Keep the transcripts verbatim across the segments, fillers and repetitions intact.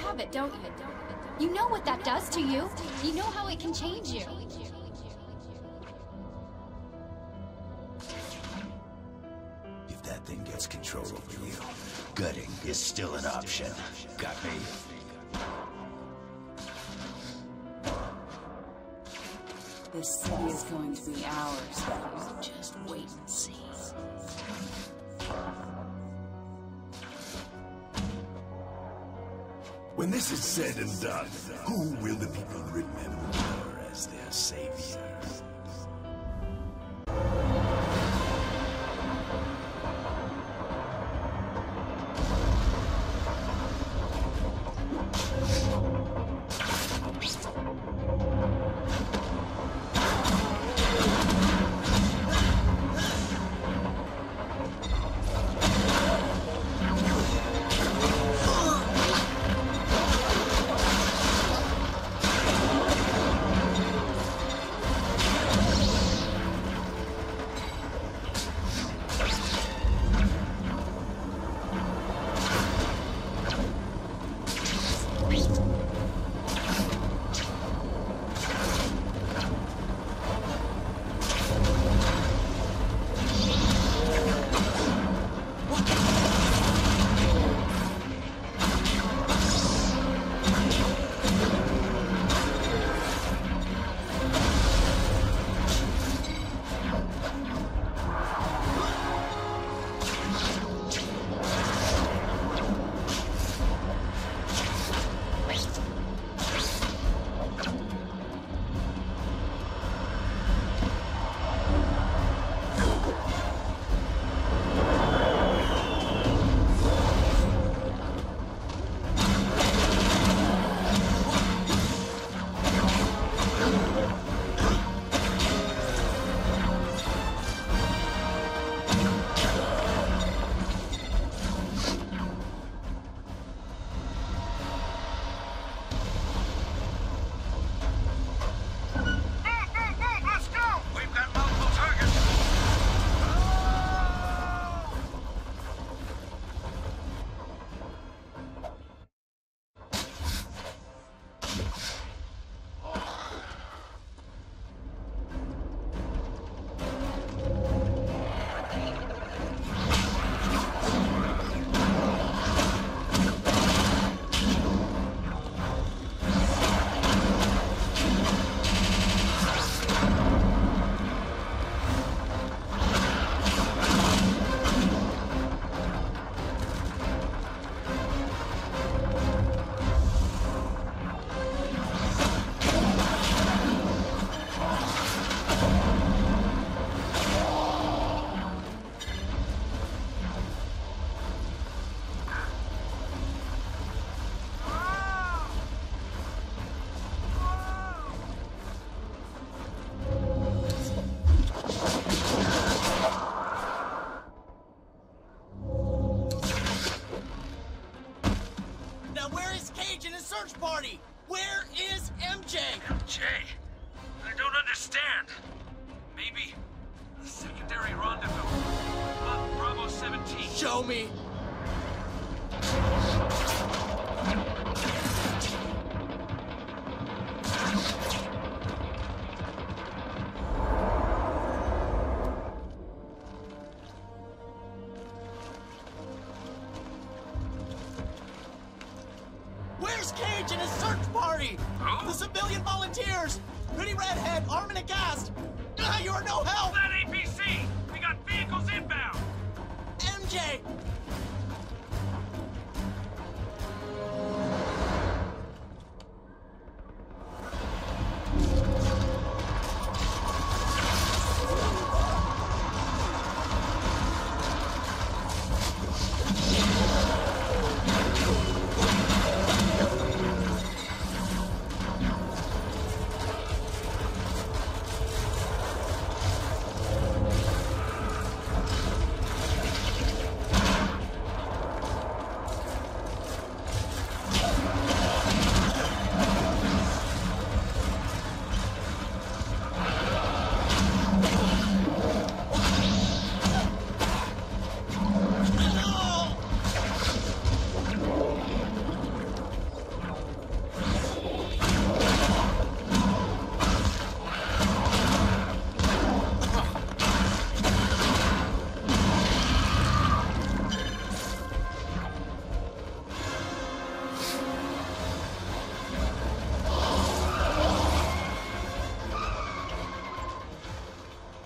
have it, don't you? You know what that does to you. You know how it can change you. If that thing gets control over you, gutting is still an option. Got me? This city is going to be ours. You just wait and see. When this is said and done, who will the people remember as their savior? Where is M J? M J? I don't understand. Maybe a secondary rendezvous. Uh, Bravo seventeen. Show me. Where's Cage and his search party? Who? The civilian volunteers! Pretty redhead, arm and a cast! Ah, you are no help! That A P C! We got vehicles inbound! M J!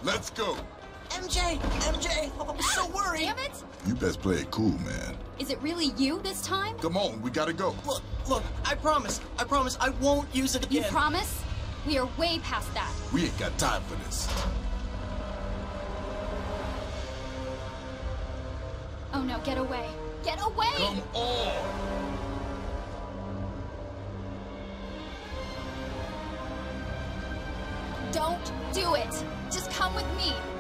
Let's go. M J! M J! I'm so worried! Damn it! You best play it cool, man. Is it really you this time? Come on, we gotta go. Look, look, I promise, I promise I won't use it You again. promise? We are way past that. We ain't got time for this. Oh no, get away. Get away! Come on. Don't do it! Just come with me!